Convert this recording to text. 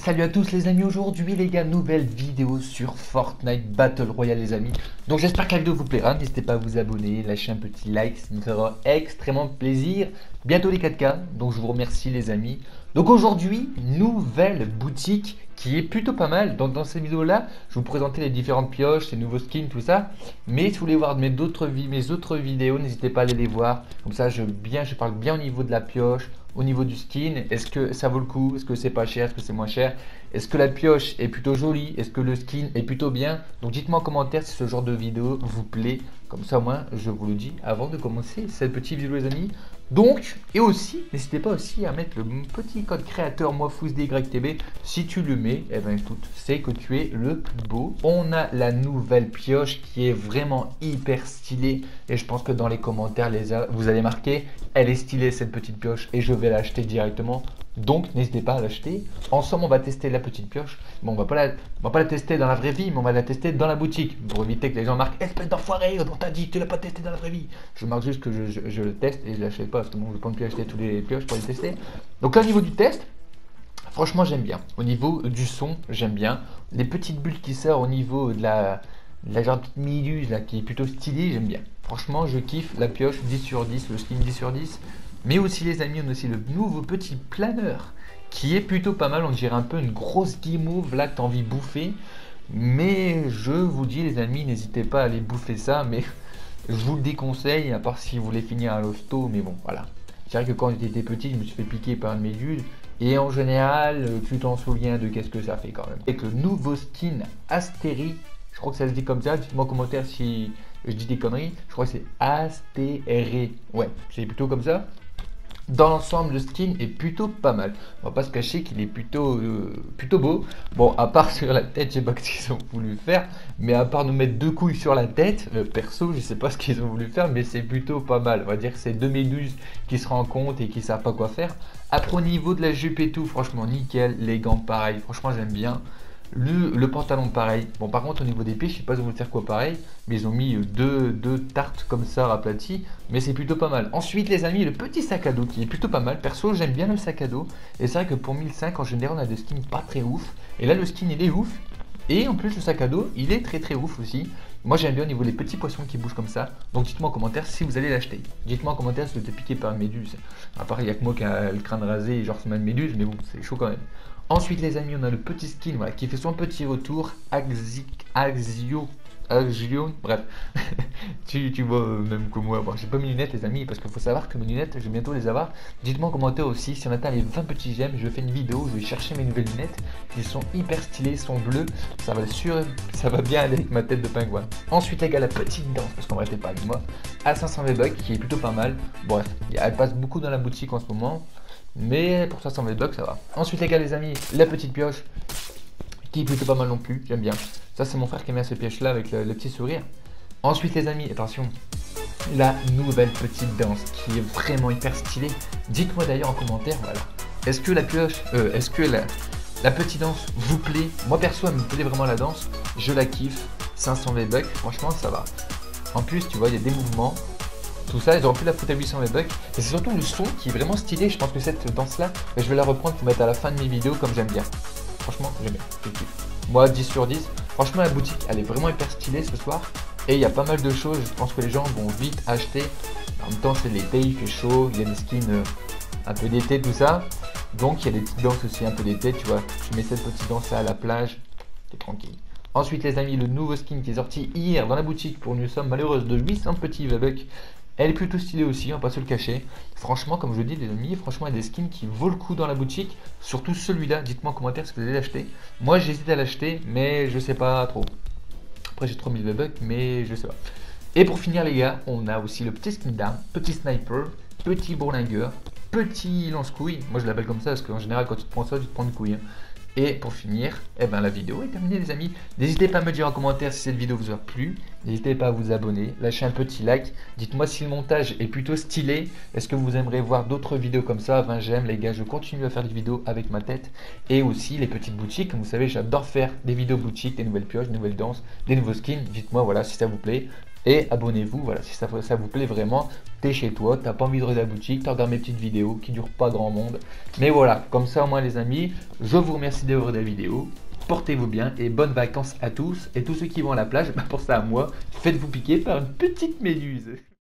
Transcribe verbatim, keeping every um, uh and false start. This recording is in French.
Salut à tous les amis, aujourd'hui les gars, nouvelle vidéo sur Fortnite Battle Royale les amis. Donc j'espère que la vidéo vous plaira, n'hésitez pas à vous abonner, lâcher un petit like, ça me fera extrêmement plaisir. Bientôt les quatre K, donc je vous remercie les amis. Donc aujourd'hui, nouvelle boutique qui est plutôt pas mal. Donc dans cette vidéo là, je vais vous présenter les différentes pioches, les nouveaux skins, tout ça. Mais si vous voulez voir mes autres, mes autres vidéos, n'hésitez pas à aller les voir. Comme ça je, bien, je parle bien au niveau de la pioche, au niveau du skin. Est-ce que ça vaut le coup? Est-ce que c'est pas cher? Est-ce que c'est moins cher? Est-ce que la pioche est plutôt jolie? Est-ce que le skin est plutôt bien? Donc dites-moi en commentaire si ce genre de vidéo vous plaît. Comme ça, moi, je vous le dis avant de commencer cette petite vidéo, les amis. Donc, et aussi, n'hésitez pas aussi à mettre le petit code créateur MoiFousDYTB. Si tu le mets, eh ben écoute, c'est que tu es le plus beau. On a la nouvelle pioche qui est vraiment hyper stylée. Et je pense que dans les commentaires, les a, vous allez marquer, elle est stylée cette petite pioche et je vais l'acheter directement. Donc n'hésitez pas à l'acheter. Ensemble on va tester la petite pioche. Bon, on va pas la, on va pas la tester dans la vraie vie, mais on va la tester dans la boutique. Pour éviter que les gens marquent espèce d'enfoiré, on t'a dit tu l'as pas testé dans la vraie vie. Je marque juste que je, je, je le teste et je l'achète pas parce que bon, je ne peux plus acheter tous les pioches pour les tester. Donc là au niveau du test, franchement j'aime bien. Au niveau du son, j'aime bien. Les petites bulles qui sortent au niveau de la, de la genre petite méduse là qui est plutôt stylée, j'aime bien. Franchement je kiffe la pioche, dix sur dix, le skin dix sur dix. Mais aussi les amis, on a aussi le nouveau petit planeur qui est plutôt pas mal. On dirait un peu une grosse guimauve là que tu as envie de bouffer. Mais je vous dis les amis, n'hésitez pas à aller bouffer ça. Mais je vous le déconseille, à part si vous voulez finir à l'hosto. Mais bon, voilà. C'est vrai que quand j'étais petit, je me suis fait piquer par une méduse. Et en général, tu t'en souviens de qu'est-ce que ça fait quand même. Avec le nouveau skin Astérie, je crois que ça se dit comme ça. Dites-moi en commentaire si je dis des conneries. Je crois que c'est Astérie. Ouais, c'est plutôt comme ça. Dans l'ensemble, le skin est plutôt pas mal. On va pas se cacher qu'il est plutôt, euh, plutôt beau. Bon, à part sur la tête, je sais pas ce qu'ils ont voulu faire. Mais à part nous mettre deux couilles sur la tête, euh, perso, je sais pas ce qu'ils ont voulu faire. Mais c'est plutôt pas mal. On va dire que c'est deux méduses qui se rendent compte et qui savent pas quoi faire. Après, au niveau de la jupe et tout, franchement, nickel. Les gants, pareil. Franchement, j'aime bien. Le, le pantalon pareil. Bon par contre au niveau des pieds je sais pas ils vont faire quoi pareil. Mais ils ont mis deux, deux tartes comme ça aplaties. Mais c'est plutôt pas mal. Ensuite les amis le petit sac à dos qui est plutôt pas mal. Perso j'aime bien le sac à dos. Et c'est vrai que pour mille cinq en général on a des skins pas très ouf. Et là le skin il est ouf. Et en plus le sac à dos il est très très ouf aussi. Moi j'aime bien au niveau des petits poissons qui bougent comme ça. Donc dites-moi en commentaire si vous allez l'acheter. Dites-moi en commentaire si vous êtes piqué par une méduse. À part il n'y a que moi qui a le crâne rasé et genre c'est une méduse. Mais bon c'est chaud quand même. Ensuite les amis on a le petit skin voilà, qui fait son petit retour Axi, Axio, Axio, bref tu, tu vois euh, même que moi, bon, j'ai pas mes lunettes les amis parce qu'il faut savoir que mes lunettes je vais bientôt les avoir. Dites-moi en commentaire aussi si on atteint les vingt petits j'aime, je fais une vidéo, je vais chercher mes nouvelles lunettes. Ils sont hyper stylés, ils sont bleus, ça va, sûr, ça va bien aller avec ma tête de pingouin. Ensuite les gars la petite danse parce qu'on arrêtait pas avec moi à cinq cents V-Bucks qui est plutôt pas mal. Bref, elle passe beaucoup dans la boutique en ce moment. Mais pour ça cent V-Bucks ça va. Ensuite les gars les amis, la petite pioche qui est plutôt pas mal non plus, j'aime bien. Ça c'est mon frère qui aime bien ces pioches là avec le, le petit sourire. Ensuite les amis, attention, la nouvelle petite danse qui est vraiment hyper stylée. Dites-moi d'ailleurs en commentaire, voilà. Est-ce que la pioche, euh, est-ce que la, la petite danse vous plaît? Moi perso elle me plaît vraiment la danse, je la kiffe. cinq cents V-Bucks, franchement ça va. En plus tu vois il y a des mouvements. Tout ça, ils auraient pu la foutre à huit cents V-Bucks. Et c'est surtout le son qui est vraiment stylé. Je pense que cette danse-là, je vais la reprendre pour mettre à la fin de mes vidéos comme j'aime bien. Franchement, j'aime bien. Je kiffe. Moi, dix sur dix. Franchement, la boutique, elle est vraiment hyper stylée ce soir. Et il y a pas mal de choses. Je pense que les gens vont vite acheter. En même temps, c'est l'été, il fait chaud. Il y a des skins euh, un peu d'été, tout ça. Donc, il y a des petites danses aussi un peu d'été. Tu vois, tu mets cette petite danse-là à la plage. T'es tranquille. Ensuite, les amis, le nouveau skin qui est sorti hier dans la boutique pour une somme malheureuse de huit cents petits V-Bucks. Elle est plutôt stylée aussi, on va pas se le cacher. Franchement, comme je dis les amis, franchement il y a des skins qui vaut le coup dans la boutique. Surtout celui-là, dites-moi en commentaire si vous allez l'acheter. Moi j'hésite à l'acheter, mais je sais pas trop. Après j'ai trois mille V-Bucks, mais je sais pas. Et pour finir les gars, on a aussi le petit skin d'arme, petit sniper, petit bourlingueur, petit lance-couille. Moi je l'appelle comme ça parce qu'en général quand tu te prends ça, tu te prends une couille. Hein. Et pour finir, eh ben, la vidéo est terminée les amis. N'hésitez pas à me dire en commentaire si cette vidéo vous a plu. N'hésitez pas à vous abonner, lâcher un petit like. Dites-moi si le montage est plutôt stylé. Est-ce que vous aimeriez voir d'autres vidéos comme ça? vingt j'aime les gars, je continue à faire des vidéos avec ma tête. Et aussi les petites boutiques. Comme vous savez, j'adore faire des vidéos boutiques, des nouvelles pioches, des nouvelles danses, des nouveaux skins. Dites-moi voilà si ça vous plaît. Et abonnez-vous, voilà, si ça, ça vous plaît vraiment, t'es chez toi, t'as pas envie de regarder la boutique, tu regardes mes petites vidéos qui durent pas grand monde. Mais voilà, comme ça au moins les amis, je vous remercie d'avoir regardé la vidéo. Portez-vous bien et bonnes vacances à tous. Et tous ceux qui vont à la plage, bah pour ça à moi, faites-vous piquer par une petite méduse.